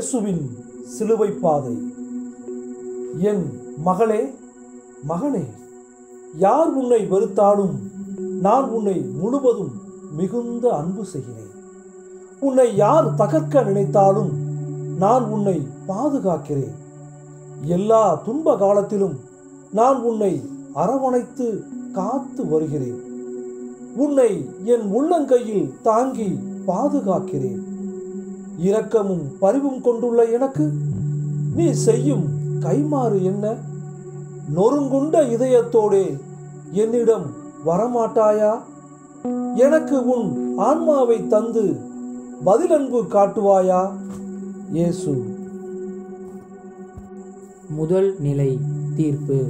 இயேசுவின் சிலுவை பாதை. என் மகளே, மகனே, யார் உன்னை வெறுத்தாலும் நான் உன்னை முழுவதும் மிகுந்த அன்பு செய்கிறேன். உன்னை யார் தகர்க்க நினைத்தாலும் நான் உன்னை பாதுகாக்கிறேன். எல்லா துன்ப காலத்திலும் நான் உன்னை அரவணைத்து காத்து வருகிறேன். உன்னை என் உள்ளங்கையில் தாங்கி பாதுகாக்கிறேன். இரக்கமும் பரிவும் கொண்டுள்ள எனக்கு நீ செய்யும் கைமாறு என்ன? நொறுங்குண்ட இதயத்தோடே என்னிடம் வரமாட்டாயா? எனக்கு உன் ஆன்மாவை தந்து பதிலன்பு காட்டுவாயா? இயேசு. முதல் நிலை தீர்ப்பு.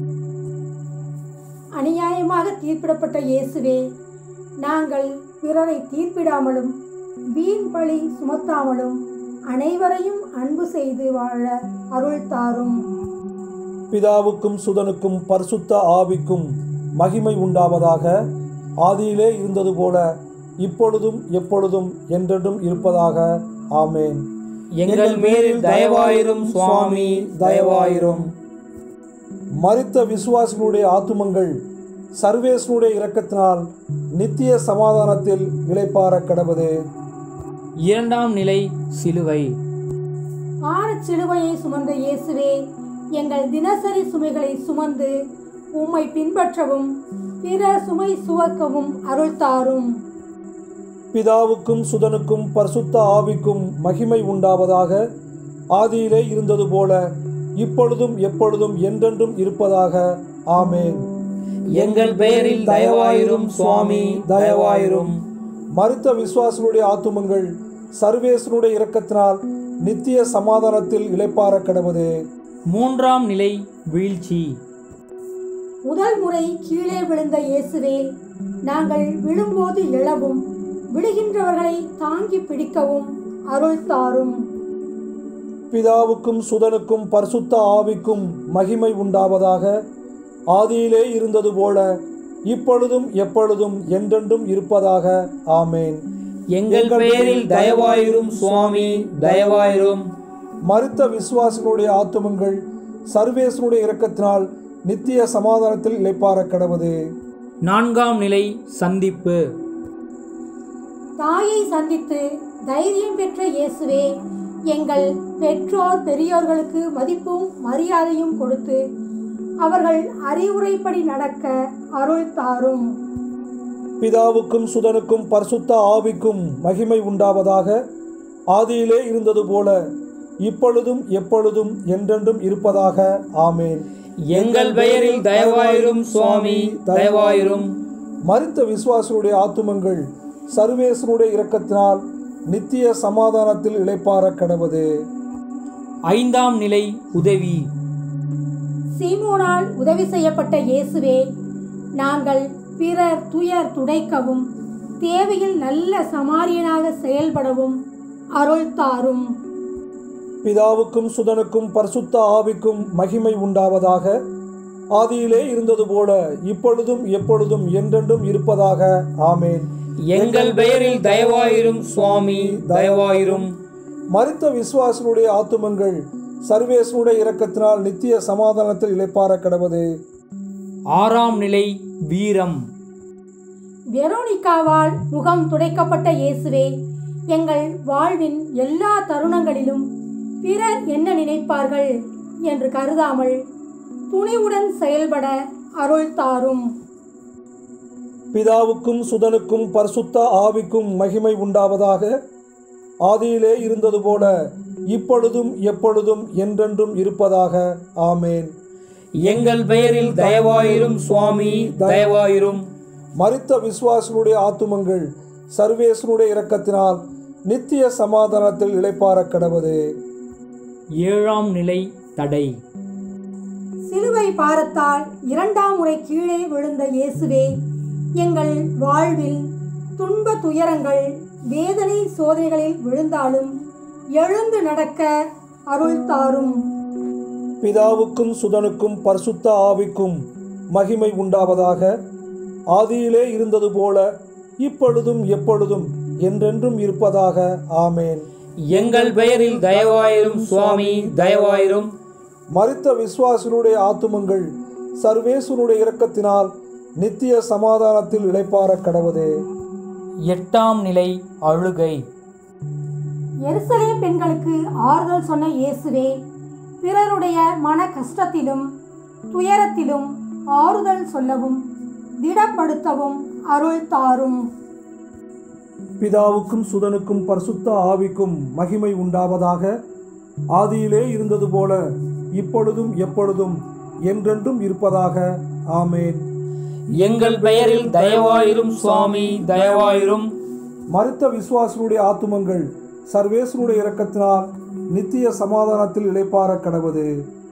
அநியாயமாக தீர்ப்பிடப்பட்ட இயேசுவே, நாங்கள் பிறரை தீர்ப்பிடாமலும் வீண் பழி சுமத்தாமலும் அனைவரையும் அன்பு செய்து வாழ அருள் தாரும். பிதாவுக்கும் சுதனுக்கும் பரிசுத்த ஆவிக்கும் மகிமை உண்டாவதாக. ஆதியிலே இருந்தது போல இப்பொழுதும் எப்பொழுதும் என்றென்றும் இருப்பதாக. ஆமேன். எங்கள் மேலில் தயவாயிரும் சுவாமி, தயவாயிரும். மரித்த விசுவாசிகளுடைய ஆத்துமங்கள் சர்வேசனுடைய இரக்கத்தினால் நித்திய சமாதானத்தில் இளைப்பாற கடவுதே. இரண்டாம் நிலை சிலுவை. சிலுவையை சுமந்த இயேசுவே, எங்கள் தினசரி சுமைகளை சுமந்து உம்மை பின்பற்றவும் பிற சுமை சுவக்கவும் அருள் தாரும். பிதாவுக்கும் சுதனுக்கும் பரிசுத்த ஆவிக்கும் மகிமை உண்டாவதாக. ஆதியிலே இருந்தது போல இப்பொழுதும் எப்பொழுதும் என்றென்றும் இருப்பதாக. ஆமேன். எங்கள் பெயரில் தயவாயிரும் சுவாமி, தயவாயிரும். மரித்த விசுவாசிகளுடைய ஆத்துமங்கள் சர்வேசனுடைய இரக்கத்தினால் நித்திய சமாதானத்தில் இளைப்பாற கடவுதே. மூன்றாம் நிலை வீழ்ச்சி. முதல் முறை கீழே விழுந்த இயேசுவே, நாங்கள் விழும்போது எழவும் விழுகின்றவர்களை தாங்கி பிடிக்கவும் அருள் தாரும். பிதாவுக்கும் சுதனுக்கும் பரிசுத்த ஆவிக்கும் மகிமை உண்டாவதாக. ஆதியிலே இருந்தது போல இப்பொழுதும் எப்பொழுதும் என்றென்றும் இருப்பதாக. ஆமேன். எங்கள் பெயரில் தயவாயிரும் சுவாமி, தயவாயிரும். மரித்த விசுவாசிகளுடைய ஆத்துமங்கள் சர்வேசனுடைய இரக்கத்தினால் நித்திய சமாதானத்தில் இளைப்பாற கடவுதே. நான்காம் நிலை சந்திப்பு. தாயை சந்தித்து தைரியம் பெற்ற இயேசுவே, எங்கள் பெற்றோர் பெரியோர்களுக்கு மதிப்பும் மரியாதையும் கொடுத்து அவர்கள் அறிவுரைப்படி நடக்க அருள் தாரும். பிதாவுக்கும் சுதனுக்கும் பரிசுத்த ஆவிக்கும் மகிமை உண்டாவதாக. ஆதியிலே இருந்தது போல இப்பொழுதும் எப்பொழுதும் என்றென்றும் இருப்பதாக. ஆமேன். எங்கள் பெயரில் தயவாயிரும் சுவாமி, தயவாயிரும். மரித்த விசுவாசிகளுடைய ஆத்துமங்கள் சர்வேசனுடைய இரக்கத்தினால் நித்திய சமாதானத்தில் இளைப்பாற கடவுதே. ஐந்தாம் நிலை உதவி. சீமோனால் உதவி செய்யப்பட்ட இயேசுவே, நாங்கள் பிறர் துயர் துடைக்கவும் தேவையில் நல்ல சமாரியனாக செயல்படவும் அருள் தாரும். பிதாவுக்கும் சுதனுக்கும் பரிசுத்த ஆவிக்கும் மகிமை உண்டாவதாக. ஆதியிலே இருந்தது போல இப்பொழுதும் எப்பொழுதும் என்றென்றும் இருப்பதாக. ஆமேன். எங்கள் பெயரில் தயவாயிரும் சுவாமி, தயவாயிரும். மரித்த விசுவாசிகளுடைய ஆத்துமங்கள் சர்வேசனுடைய இரக்கத்தினால் நித்திய சமாதானத்தில் இளைப்பாற கடவுதே. ஆறாம் நிலை வீரம். வெரோனிகாவால் முகம் துடைக்கப்பட்ட இயேசுவே, எங்கள் வாழ்வின் எல்லா தருணங்களிலும் பிறர் என்ன நினைப்பார்கள் என்று கருதாமல் துணிவுடன் செயல்பட அருள் தாரும். பிதாவுக்கும் சுதனுக்கும் பரிசுத்த ஆவிக்கும் மகிமை உண்டாவதாக. ஆதியிலே இருந்தது போல இப்பொழுதும் எப்பொழுதும் என்றென்றும் இருப்பதாக. ஆமேன். எங்கள் பெயரில் தயவாயிரும் சுவாமி, தயவாயிரும். மரித்த விசுவாசிகளுடைய ஆத்துமங்கள் சர்வேசனுடைய இரக்கத்தினால் நித்திய சமாதானத்தில் இளைப்பாற கடவுதே. ஏழாம் நிலை தடை. சிலுவை பாரத்தால் இரண்டாம் முறை கீழே விழுந்த இயேசுவே, எங்கள் வாழ்வில் துன்ப துயரங்கள் வேதனை சோதனைகளில் விழுந்தாலும் எழுந்து நடக்க அருள் தாரும். பிதாவுக்கும் சுதனுக்கும் பரிசுத்த ஆவிக்கும் மகிமை உண்டாவதாக. ஆதியிலே இருந்தது போல இப்பொழுதும் எப்பொழுதும் என்றென்றும் இருப்பதாக. ஆமேன். எங்கள் பெயரில் தயவாயிரும் சுவாமி தயவாயிரும். மரித்த விசுவாசிகளுடைய ஆத்துமங்கள் சர்வேசுனுடைய இரக்கத்தினால் நித்திய சமாதானத்தில் இளைப்பாற கடவுதே. 8ஆம் நிலை அழுகை. எருசலேம் பெண்களுக்கு ஆறுதல் சொன்ன இயேசுவே, பிறருடைய மன கஷ்டத்திலும் துயரத்திலும் ஆறுதல் சொல்லவும் திடப்படுத்தவும் அருள் தாரும். பிதாவுக்கும் சுதனுக்கும் பரிசுத்த ஆவிக்கும் மகிமை உண்டாவதாக. ஆதியிலே இருந்தது போல இப்பொழுதும் எப்பொழுதும் என்றென்றும் இருப்பதாக. ஆமேன். எங்கள் பெயரில் தயவாயிரும் சுவாமி தயவாயிரும். மரித்த விசுவாசிகளுடைய ஆத்துமங்கள் சர்வேசனுடைய இரக்கத்தினால் நித்திய சமாதானத்தில் இளைப்பாற கடவுது.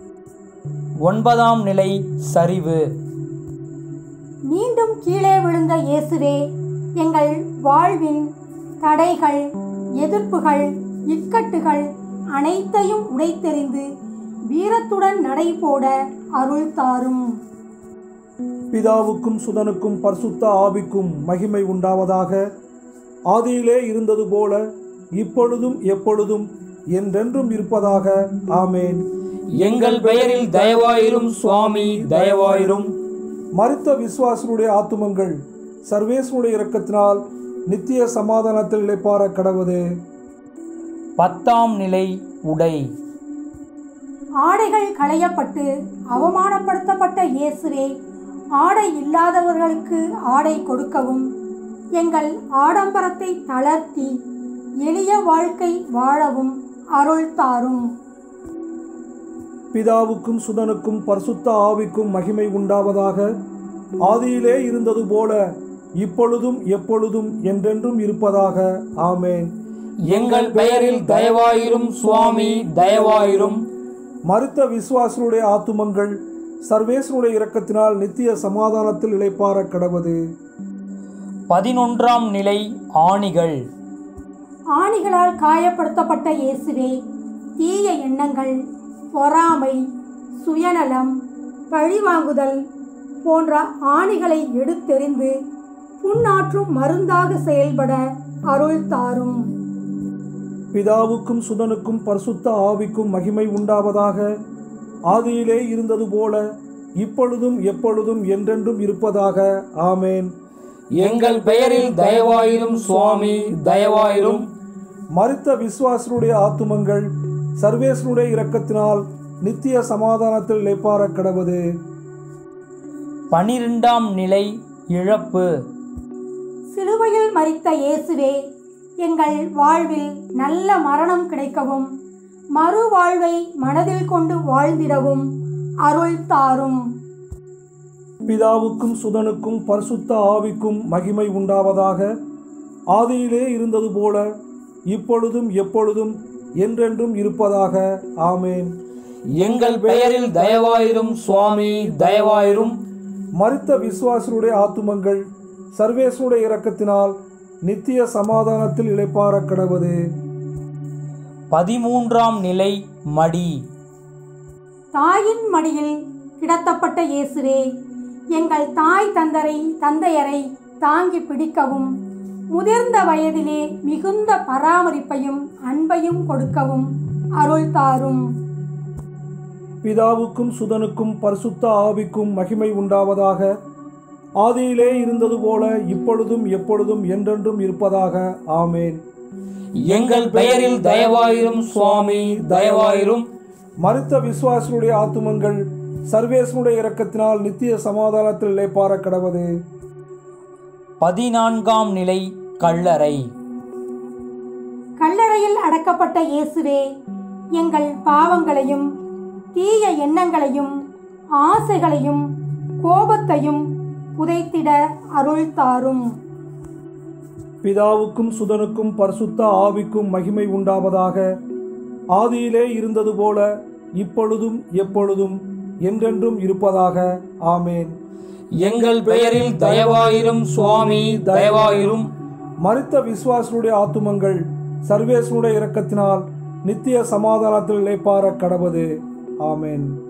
9ஆம் நிலை சரிவு. மீண்டும் கீழே விழுந்த இயேசுவே, எங்கள் வாழ்வின் தடைகள், எதிர்ப்புகள், இக்கட்டுகள் அனைத்தையும் உடைத்தெறிந்து வீரத்துடன் நடைபோட அருள் தாரும். பிதாவுக்கும் சுதனுக்கும் பரிசுத்த ஆவிக்கும் மகிமை உண்டாவதாக. ஆதியிலே இருந்தது போல இப்பொழுதும் எப்பொழுதும் என்றென்றும் இருப்பதாக. ஆமேன். எங்கள் பெயரில் தயவாயிரும் சுவாமி தயவாயிரும். மரித்த விசுவாசிகளுடைய ஆத்துமங்கள் சர்வேசனுடைய இரக்கத்தினால் நித்திய சமாதானத்தில் இளைப்பாற கடவுது. 10ஆம் நிலை உடை. ஆடைகள் களையப்பட்டு அவமானப்படுத்தப்பட்ட இயேசுவே, ஆடை இல்லாதவர்களுக்கு ஆடை கொடுக்கவும் எங்கள் ஆடம்பரத்தை தளர்த்தி எளிய வாழ்க்கை வாழவும் அருள் தாரும். பிதாவுக்கும் சுதனுக்கும் பரிசுத்த ஆவிக்கும் மகிமை உண்டாவதாக. ஆதியிலே இருந்தது போல இப்பொழுதும் எப்பொழுதும் என்றென்றும் இருப்பதாக. ஆமேன். எங்கள் பெயரில் தயவாயிரும் சுவாமி தயவாயிரும். மரித்த விசுவாசிகளுடைய ஆத்துமங்கள் சர்வேசனுடைய இரக்கத்தினால் நித்திய சமாதானத்தில் இளைப்பாற கடவுது. 11ஆம் நிலை ஆணிகள். ஆணிகளால் காயப்படுத்தப்பட்ட இயேசுவே, தீய எண்ணங்கள், பொறாமை, சுயநலம், பழிவாங்குதல் போன்ற ஆணிகளை எடுத்தெறிந்து புண்ணாற்றும் மருந்தாக செயல்பட அருள் தாரும். பிதாவுக்கும் சுதனுக்கும் பரிசுத்த ஆவிக்கும் மகிமை உண்டாவதாக. ஆதியிலே இருந்தது போல இப்பொழுதும் எப்பொழுதும் என்றென்றும் இருப்பதாக. ஆமேன். எங்கள் பெயரில் தயவாயிரும் சுவாமி தயவாயிரும். மரித்த விசுவாசனுடைய ஆத்துமங்கள் சர்வேசனுடைய இரக்கத்தினால் நித்திய சமாதானத்தில் இளைப்பாற கடவுது. 12ஆம் நிலை இழப்பு. சிலுவையில் மரித்த இயேசுவே, எங்கள் வாழ்வில் நல்ல மரணம் கிடைக்கவும் மறுவாழ்வை மனதில் கொண்டு வாழ்ந்திடவும் அருள் தாரும். பிதாவுக்கும் சுதனுக்கும் பரிசுத்த ஆவிக்கும் மகிமை உண்டாவதாக. ஆதியிலே இருந்தது போல இப்பொழுதும் எப்பொழுதும் என்றென்றும் இருப்பதாக. ஆமேன். எங்கள் பெயரில் தயவாயிரும் சுவாமி தயவாயிரும். மரித்த விசுவாசனுடைய ஆத்துமங்கள் சர்வேசனுடைய இரக்கத்தினால் நித்திய சமாதானத்தில் இளைப்பாற கடவுது. 13ஆம் நிலை மடி. தாயின் மடியில் கிடத்தப்பட்ட இயேசுவே, எங்கள் தாய் தந்தையரை தாங்கி பிடிக்கவும் முதிர்ந்த வயதிலே மிகுந்த பராமரிப்பையும் அன்பையும் கொடுக்கவும் அருள் தாரும். பிதாவுக்கும் சுதனுக்கும் பரிசுத்த ஆவிக்கும் மகிமை உண்டாவதாக. ஆதியிலே இருந்தது போல இப்பொழுதும் எப்பொழுதும் என்றென்றும் இருப்பதாக. ஆமேன். எங்கள் பெயரில் தயவாயிரும் சுவாமி தயவாயிரும். மரித்த விசுவாசனுடைய ஆத்துமங்கள் சர்வேசனுடைய இரக்கத்தினால் நித்திய சமாதானத்தில் இளைப்பாற கடவுது. 14ஆம் நிலை கல்லறை. கல்லறையில் அடக்கப்பட்ட இயேசுவே, எங்கள் பாவங்களையும் தீய எண்ணங்களையும் ஆசைகளையும் கோபத்தையும் புதைத்திட அருள் தாரும். பிதாவுக்கும் சுதனுக்கும் பரிசுத்த ஆவிக்கும் மகிமை உண்டாவதாக. ஆதியிலே இருந்தது போல இப்பொழுதும் எப்பொழுதும் என்றென்றும் இருப்பதாக. ஆமேன். எங்கள் பெயரில் தயவாயிரும் சுவாமி தயவாயிரும். மரித்த விசுவாசனுடைய ஆத்துமங்கள் சர்வேசனுடைய இரக்கத்தினால் நித்திய சமாதானத்தில் இளைப்பாற கடவுது. ஆமேன்.